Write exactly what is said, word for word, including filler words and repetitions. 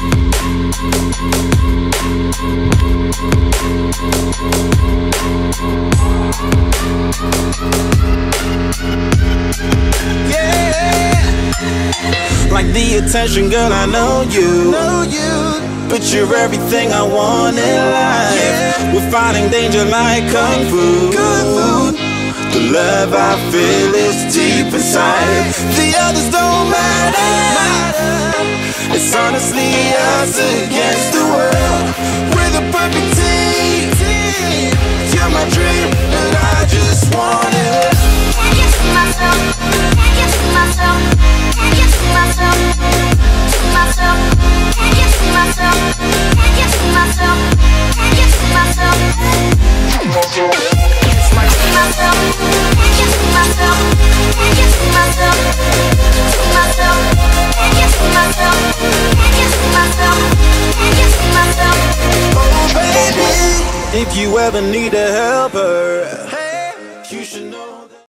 Like the attention, girl, I know you, know you. But you're everything I want in life, yeah. We're fighting danger like Kung Fu, Kung Fu. The love I feel is deep inside. The others don't matter. It's honestly us against the world. We're the perfect team. You're my dream, and I just want it. Can't you see myself? Can't you see myself? Can't you see myself? See myself? Can't you see myself? Can't you see myself? Can't you see myself? See myself? Can't you see myself? Can't you see myself? See myself? Can't you see myself? Can't you see myself? Can't you see myself? Oh baby, if you ever need a helper, you should know.